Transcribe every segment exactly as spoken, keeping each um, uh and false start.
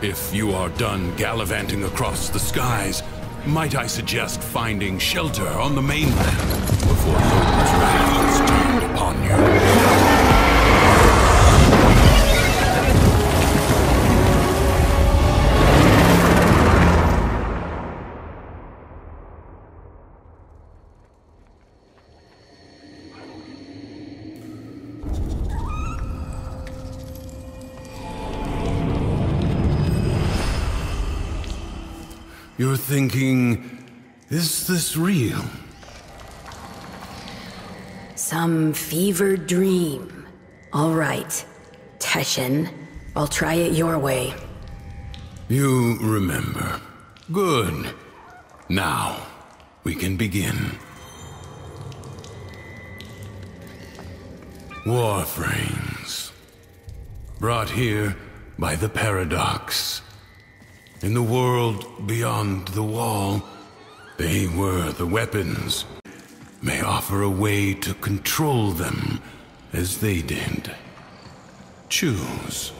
If you are done gallivanting across the skies, might I suggest finding shelter on the mainland before Loden's wrath is turned upon you? You're thinking, is this real? Some fevered dream. All right, Teshin, I'll try it your way. You remember. Good. Now, we can begin. Warframes. Brought here by the Paradox. In the world beyond the wall, they were the weapons. May offer a way to control them as they did. Choose.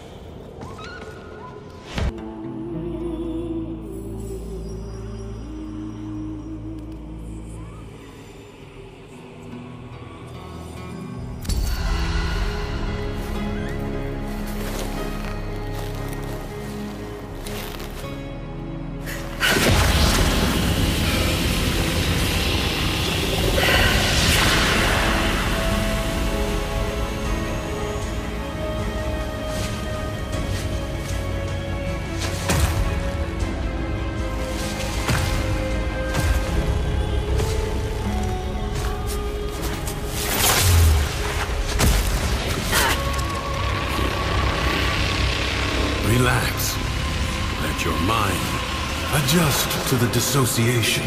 Relax. Let your mind adjust to the dissociation.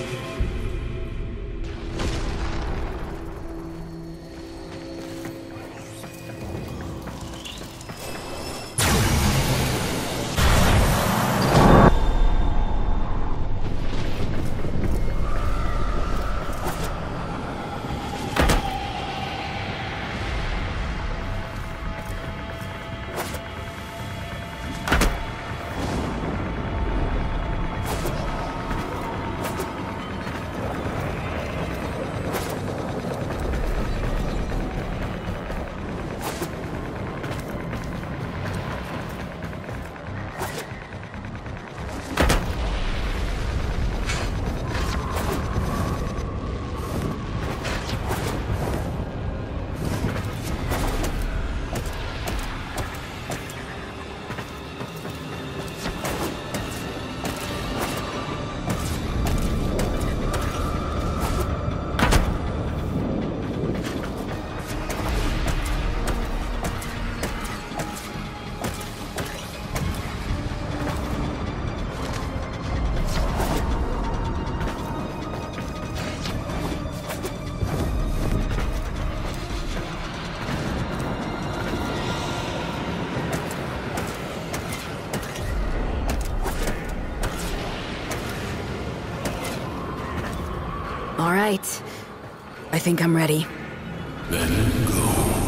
All right. I think I'm ready. Then go.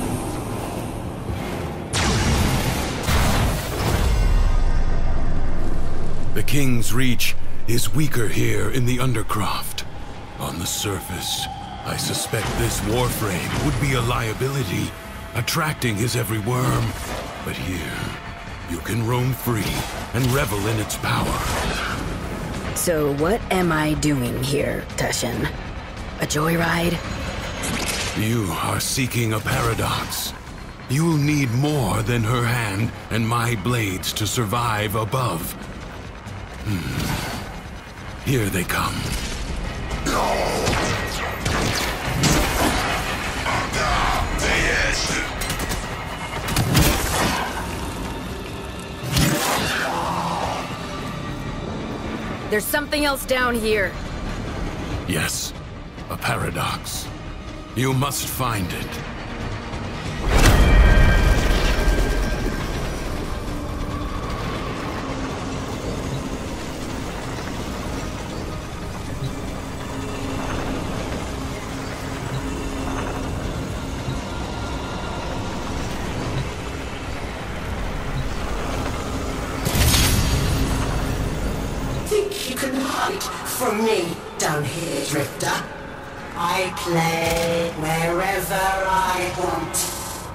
The King's Reach is weaker here in the Undercroft. On the surface, I suspect this Warframe would be a liability, attracting his every worm. But here, you can roam free and revel in its power. So what am I doing here, Teshin? A joyride? You are seeking a paradox. You'll need more than her hand and my blades to survive above. Hmm. Here they come. There's something else down here. Yes, a paradox. You must find it. fight for me down here, Drifter. I play wherever I want.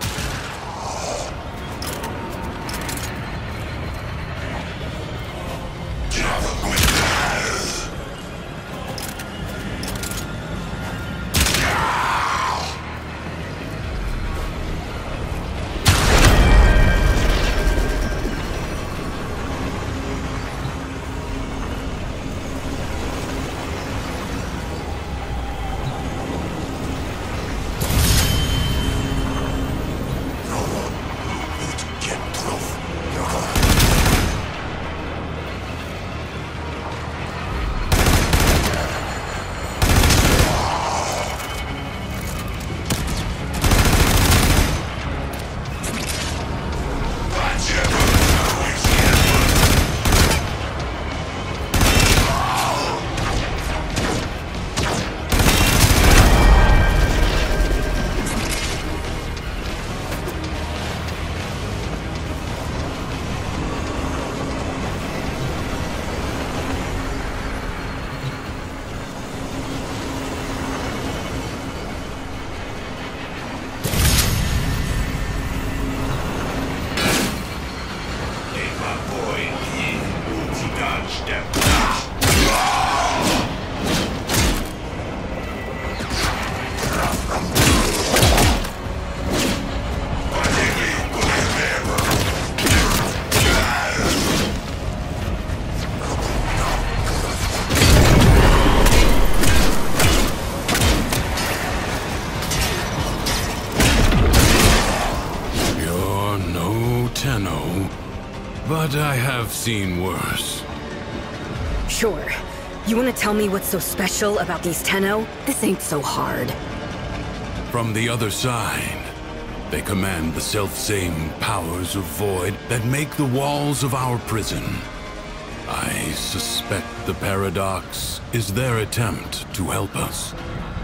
But I have seen worse. Sure. You want to tell me what's so special about these Tenno? This ain't so hard. From the other side, they command the self-same powers of void that make the walls of our prison. I suspect the Paradox is their attempt to help us.